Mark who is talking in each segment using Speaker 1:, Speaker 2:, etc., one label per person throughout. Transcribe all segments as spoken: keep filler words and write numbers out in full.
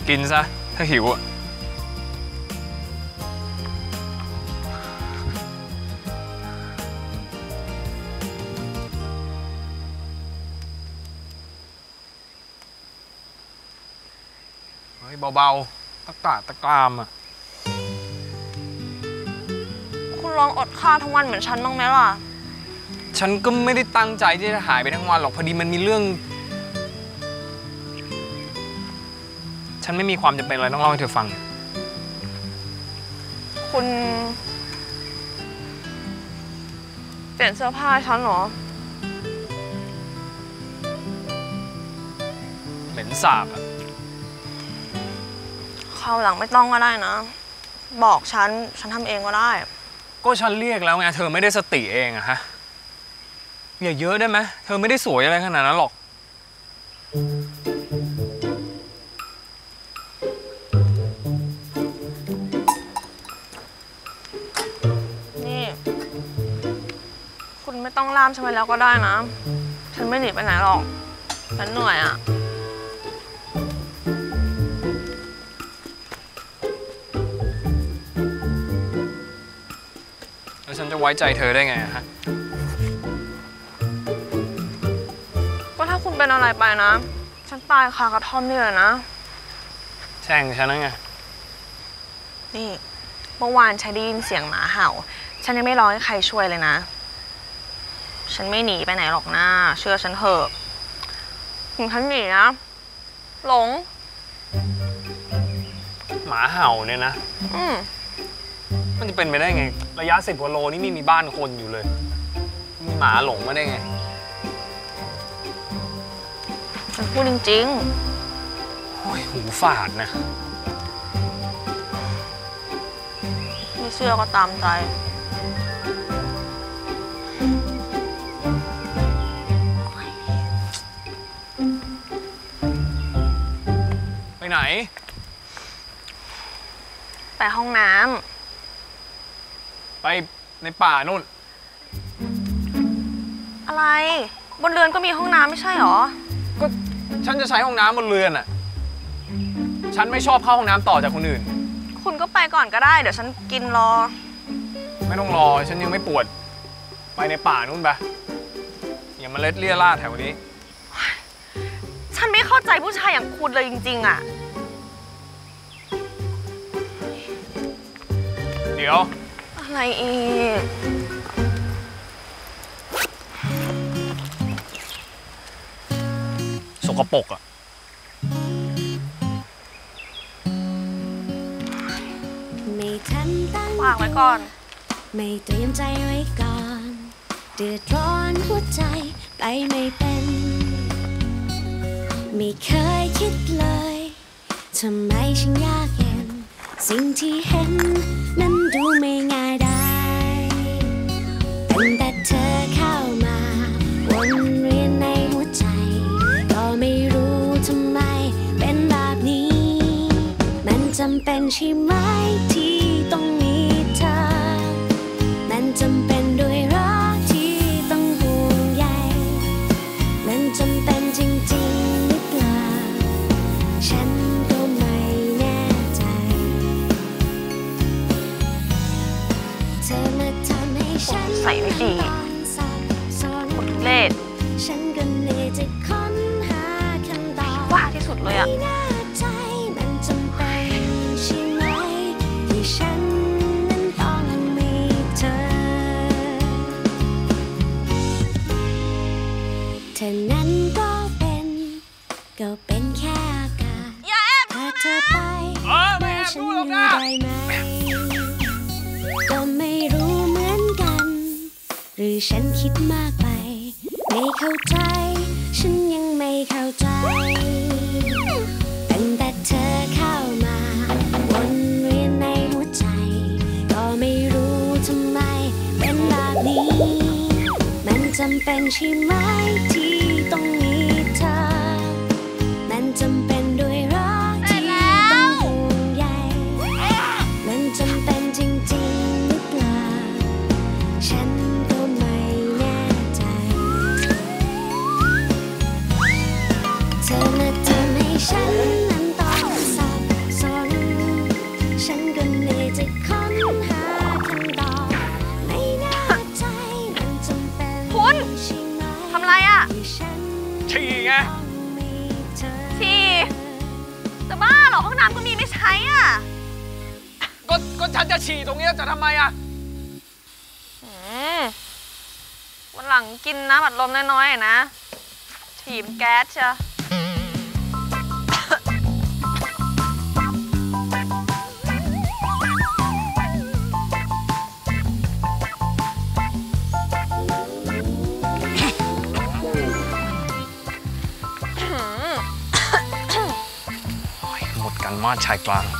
Speaker 1: กินซะถ้าหิวอะเฮ้ยเบาๆตะกาตะกรามอะ
Speaker 2: คุณลองอดข้าวทั้งวันเหมือนฉันบ้างไหมล่ะ
Speaker 1: ฉันก็ไม่ได้ตั้งใจที่จะหายไปทั้งวันหรอกพอดีมันมีเรื่องฉันไม่มีความจำเป็นอะไรต้องเล่าให้เธอฟัง
Speaker 2: คุณเปลี่ยนเสื้อผ้าฉันเหรอ
Speaker 1: เหม็นสาบอะ
Speaker 2: คราวหลังไม่ต้องก็ได้นะบอกฉันฉันทำเองก็ได้
Speaker 1: ก็ฉันเรียกแล้วไงเธอไม่ได้สติเองอะฮะอย่าเยอะได้ไหมเธอไม่ได้สวยอะไรขนาดนั้นหรอก
Speaker 2: นี่คุณไม่ต้องล่ามฉันไปแล้วก็ได้นะฉันไม่หนีไปไหนหรอกฉันเหนื่อยอะ
Speaker 1: แล้วฉันจะไว้ใจเธอได้ไงฮะ
Speaker 2: ก็ถ้าคุณเป็นอะไรไปนะฉันตายคากระท่อมนี่เลยนะ
Speaker 1: แช่งฉันนะไง
Speaker 2: นี่เมื่อวานฉันได้ยินเสียงหมาเห่าฉันยังไม่ร้องให้ใครช่วยเลยนะฉันไม่หนีไปไหนหรอกนะเชื่อฉันเถอะถึงฉันหนีนะหลง
Speaker 1: หมาเห่าเนี่ยนะ
Speaker 2: อืม
Speaker 1: มันจะเป็นไปได้ไงระยะสิบกว่าโลนี่ไม่มีบ้านคนอยู่เลยมีหมาหลงมาได้ไง
Speaker 2: ฉันพูดจริง
Speaker 1: ๆโอ้ยหูฝาดนะ
Speaker 2: ไม่เชื่อก็ตามใจ
Speaker 1: ไปไหน
Speaker 2: ไปห้องน้
Speaker 1: ำไปในป่านู่น
Speaker 2: อะไรบนเรือนก็มีห้องน้ำไม่ใช่หรอ
Speaker 1: ก็ฉันจะใช้ห้องน้ำบนเรือนอ่ะฉันไม่ชอบเข้าห้องน้ำต่อจากคนอื่น
Speaker 2: คุณก็ไปก่อนก็ได้เดี๋ยวฉันกินรอ
Speaker 1: ไม่ต้องรอฉันยังไม่ปวดไปในป่านู่นไปอย่ามาเล็ดเลี่ยราดแถวนี้
Speaker 2: ฉันไม่เข้าใจผู้ชายอย่างคุณเลยจริงๆอ่ะ
Speaker 1: เดี๋ยว
Speaker 2: อะไรอีก
Speaker 1: สกปรกอ่ะ
Speaker 2: ฝากไว้ก่อน
Speaker 3: ไม่เตรียมใจไว้ก่อนเดือดร้อนหัวใจไปไม่เป็นไม่เคยคิดเลยทำไมฉันยากเย็นสิ่งที่เห็นนั้นดูไม่ง่ายได้ตั้งแต่เธอเข้ามาวนเวียนในหัวใจก็ไม่รู้ทำไมเป็นแบบนี้มันจำเป็นใช่ไหมที่ต้องมีเธอมันจำเป็นด้วยรักที่ต้องห่วงใยมันจำเป็นจริงๆหรือเปล่าฉันก็ไม่แน่ใจเธอมาทำให้ฉัน
Speaker 2: ใส่ไม่ดีหมดเลศ
Speaker 3: ฉันก็เหนื่อยจะค้นหาคำตอบ
Speaker 2: ว่าที่สุดเลยอ่ะ
Speaker 3: มันจำเป็นใช่ไหมที่ฉันนั้นต้องมีเธอเธอนั้นก็เป็นก็เป็นแค่อากาศถ้าเธอไปแล้วฉันอยู่ได้ไหมก็ไม่รู้เหมือนกันหรือฉันคิดมากไปไม่เข้าใจฉันยังไม่เข้าใจตั้งแต่เธอเข้ามาวนเวียนในหัวใจก็ไม่รู้ทำไมเป็นแบบนี้มันจำเป็นใช่ไหมที่ต้องมีเธอมันจำเป็นด้วยรักที่ต้องห่วงใยมันจำเป็นจริงๆหรือเปล่าฉันก็ไม่แน่ใจเธอมาทำให้ฉันนั้นต้องสับ
Speaker 1: ฉี่ไง
Speaker 2: ฉี่จะบ้าเหรอห้องน้ำก็มีไม่ใช้อ่ะ
Speaker 1: ก็ก็ฉันจะฉี่ตรงนี้จะทำไมอ่ะ
Speaker 2: วันหลังกินน้ำอัดลมน้อยๆนะฉี่เป็นแก๊สเชียว
Speaker 1: หมดกันมาชายกลาง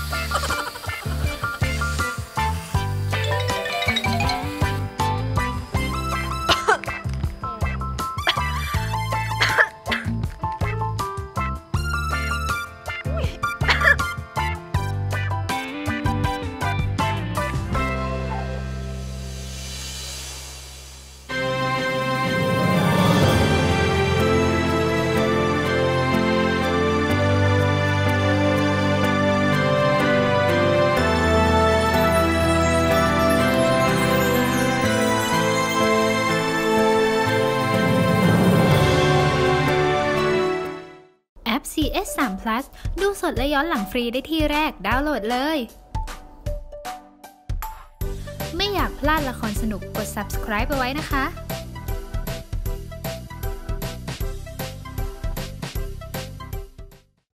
Speaker 4: ซี เอส ทรี พลัส ดูสดและย้อนหลังฟรีได้ที่แรกดาวน์โหลดเลย ไม่อยากพลาดละครสนุกกด ซับสไครบ์ เอาไว้นะคะ